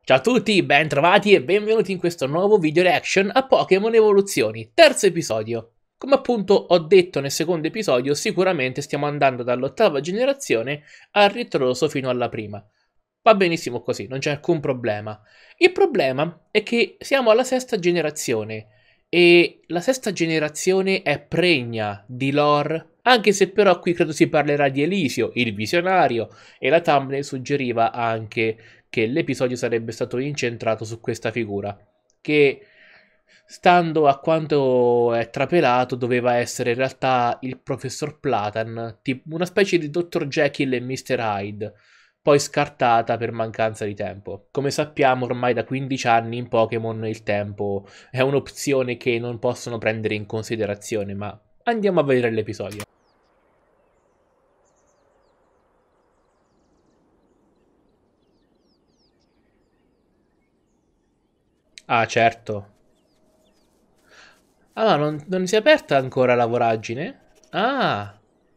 Ciao a tutti, ben trovati e benvenuti in questo nuovo video reaction a Pokémon Evoluzioni, terzo episodio. Come appunto ho detto nel secondo episodio, sicuramente stiamo andando dall'ottava generazione al ritroso fino alla prima. Va benissimo così, non c'è alcun problema. Il problema è che siamo alla sesta generazione e la sesta generazione è pregna di lore, anche se però qui credo si parlerà di Elisio, il visionario, e la thumbnail suggeriva anche che l'episodio sarebbe stato incentrato su questa figura, che stando a quanto è trapelato doveva essere in realtà il professor Platan, tipo una specie di Dr. Jekyll e Mr. Hyde, poi scartata per mancanza di tempo. Come sappiamo ormai da 15 anni in Pokémon il tempo è un'opzione che non possono prendere in considerazione, ma andiamo a vedere l'episodio. Ah, certo. Ah, non si è aperta ancora la voragine? Ah.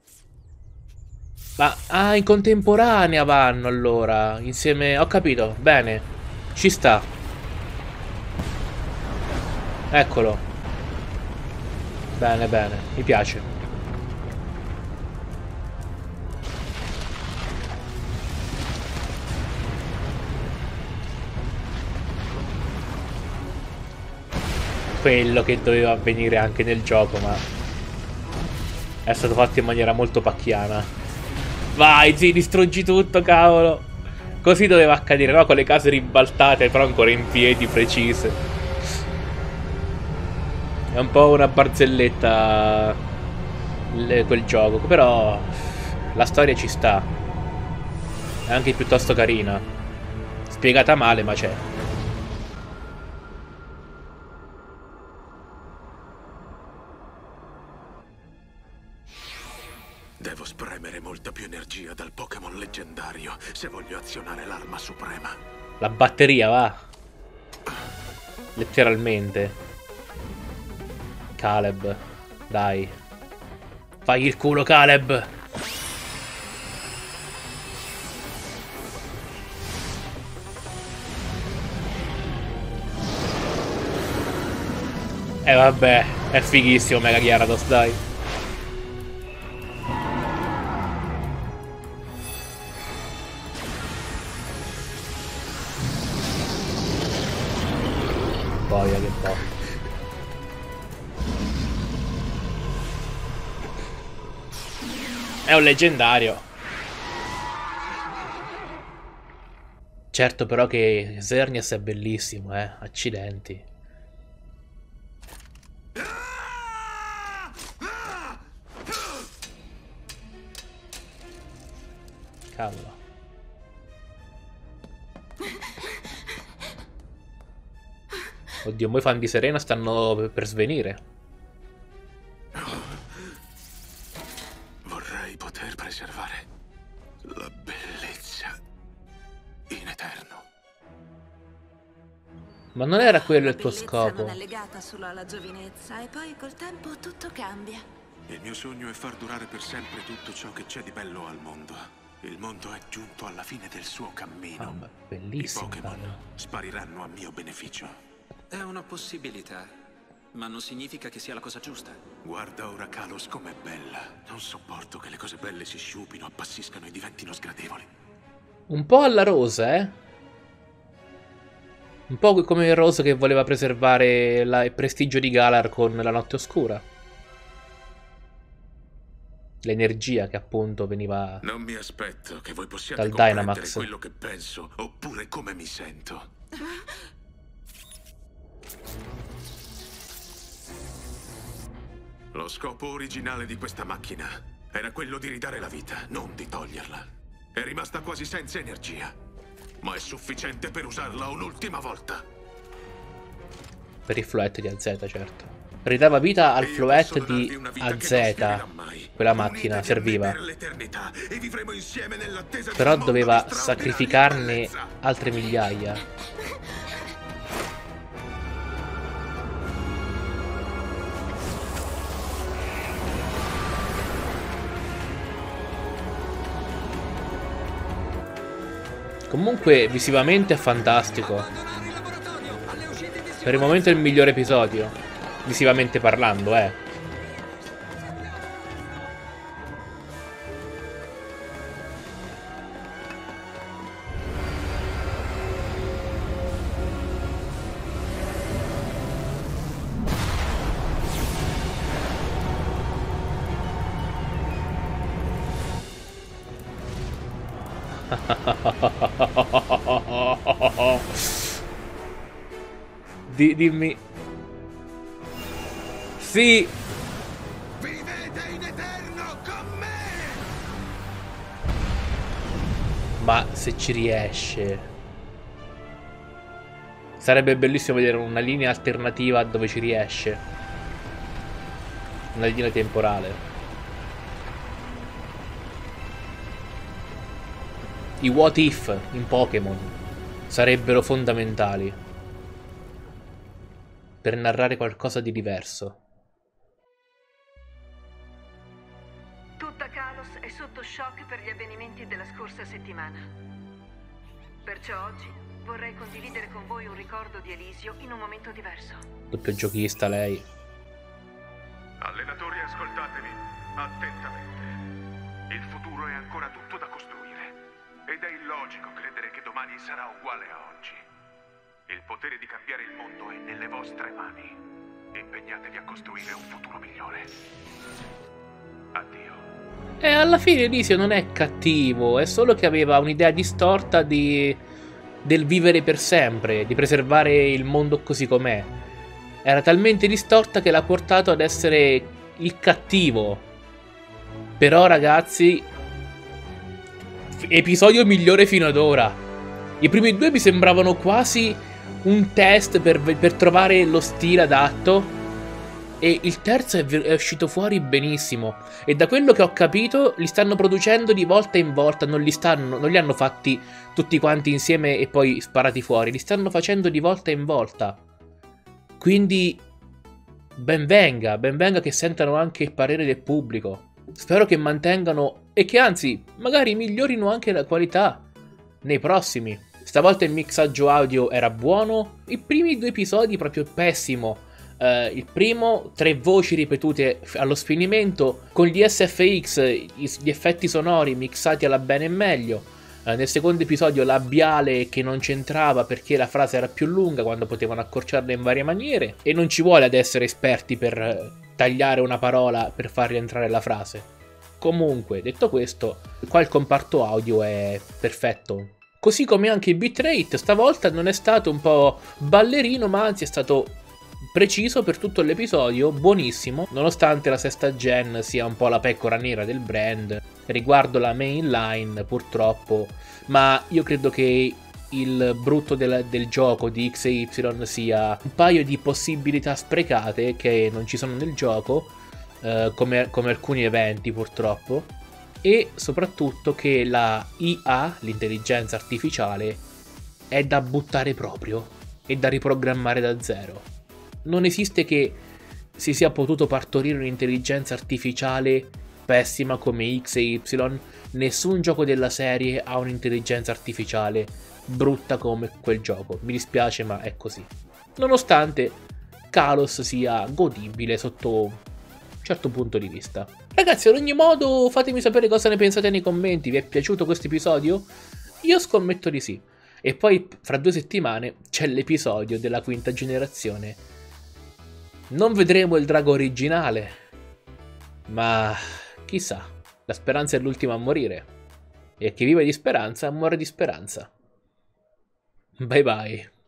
In contemporanea vanno allora. Insieme. Ho capito. Bene. Ci sta. Eccolo. Bene, bene. Mi piace. Quello che doveva avvenire anche nel gioco, ma è stato fatto in maniera molto pacchiana. Vai, zi, distruggi tutto, cavolo. Così doveva accadere, no? Con le case ribaltate, però ancora in piedi, precise. È un po' una barzelletta quel gioco, però la storia ci sta. È anche piuttosto carina. Spiegata male, ma c'è. Devo spremere molta più energia dal Pokémon leggendario se voglio azionare l'arma suprema. La batteria, va. Letteralmente. Caleb. Dai. Fai il culo, Caleb. Vabbè. È fighissimo Mega Gyarados, dai. Boia che po'. È un leggendario. Certo però che Xerneas è bellissimo, accidenti. Cavolo. Oddio, mo i fan di Serena stanno per svenire. Vorrei poter preservare la bellezza in eterno. Ma non era quello il tuo scopo? Non è legata solo alla giovinezza e poi col tempo tutto cambia. Il mio sogno è far durare per sempre tutto ciò che c'è di bello al mondo. Il mondo è giunto alla fine del suo cammino. Oh, bellissimo. I Pokémon spariranno a mio beneficio. È una possibilità, ma non significa che sia la cosa giusta. Guarda ora Kalos com'è bella. Non sopporto che le cose belle si sciupino, appassiscano e diventino sgradevoli. Un po' alla Rosa, Un po' come il Rosa che voleva preservare il prestigio di Galar con la Notte Oscura. L'energia che appunto veniva Non mi aspetto che voi possiate dal comprendere Dynamax. quello che penso, oppure come mi sento. Lo scopo originale di questa macchina era quello di ridare la vita, non di toglierla. È rimasta quasi senza energia, ma è sufficiente per usarla un'ultima volta. Per il Floette di AZ, certo. Ridava vita al Floette di AZ. Quella macchina serviva. Però doveva sacrificarne altre migliaia. Comunque visivamente è fantastico. Per il momento è il migliore episodio, visivamente parlando, Dimmi. Sì. Vivete in eterno con me! Ma se ci riesce. Sarebbe bellissimo vedere una linea alternativa dove ci riesce. Una linea temporale. I what if in Pokémon sarebbero fondamentali per narrare qualcosa di diverso. Tutta Kalos è sotto shock per gli avvenimenti della scorsa settimana. Perciò oggi vorrei condividere con voi un ricordo di Elisio in un momento diverso. Doppio giochista lei. Allenatori, ascoltatemi attentamente. Il futuro è ancora tutto da costruire. Ed è illogico credere che domani sarà uguale a oggi. Il potere di cambiare il mondo è nelle vostre mani. Impegnatevi a costruire un futuro migliore. Addio. E alla fine Elisio non è cattivo, è solo che aveva un'idea distorta del vivere per sempre, di preservare il mondo così com'è. Era talmente distorta che l'ha portato ad essere il cattivo. Però ragazzi, episodio migliore fino ad ora. I primi due mi sembravano quasi un test per trovare lo stile adatto. E il terzo è uscito fuori benissimo. E da quello che ho capito li stanno producendo di volta in volta. Non li hanno fatti tutti quanti insieme e poi sparati fuori. Li stanno facendo di volta in volta. Quindi ben venga che sentano anche il parere del pubblico. Spero che mantengano e che anzi magari migliorino anche la qualità nei prossimi. Stavolta il mixaggio audio era buono. I primi due episodi proprio pessimo. Il primo, 3 voci ripetute allo sfinimento, con gli SFX, gli effetti sonori mixati alla bene e meglio. Nel secondo episodio labiale che non c'entrava perché la frase era più lunga quando potevano accorciarla in varie maniere. E non ci vuole ad essere esperti per tagliare una parola per far rientrare la frase. Comunque, detto questo, qua il comparto audio è perfetto. Così come anche il bitrate, stavolta non è stato un po' ballerino, ma anzi è stato preciso per tutto l'episodio, buonissimo, nonostante la sesta gen sia un po' la pecora nera del brand riguardo la mainline purtroppo, ma io credo che il brutto del gioco di X e Y sia un paio di possibilità sprecate che non ci sono nel gioco, come alcuni eventi purtroppo, e soprattutto che la IA, l'intelligenza artificiale, è da buttare proprio e da riprogrammare da zero. Non esiste che si sia potuto partorire un'intelligenza artificiale pessima come X e Y. Nessun gioco della serie ha un'intelligenza artificiale brutta come quel gioco. Mi dispiace, ma è così. Nonostante Kalos sia godibile sotto un certo punto di vista. Ragazzi, ad ogni modo fatemi sapere cosa ne pensate nei commenti. Vi è piaciuto questo episodio? Io scommetto di sì. E poi fra 2 settimane c'è l'episodio della quinta generazione. Non vedremo il drago originale, ma chissà, la speranza è l'ultima a morire. E chi vive di speranza muore di speranza. Bye bye.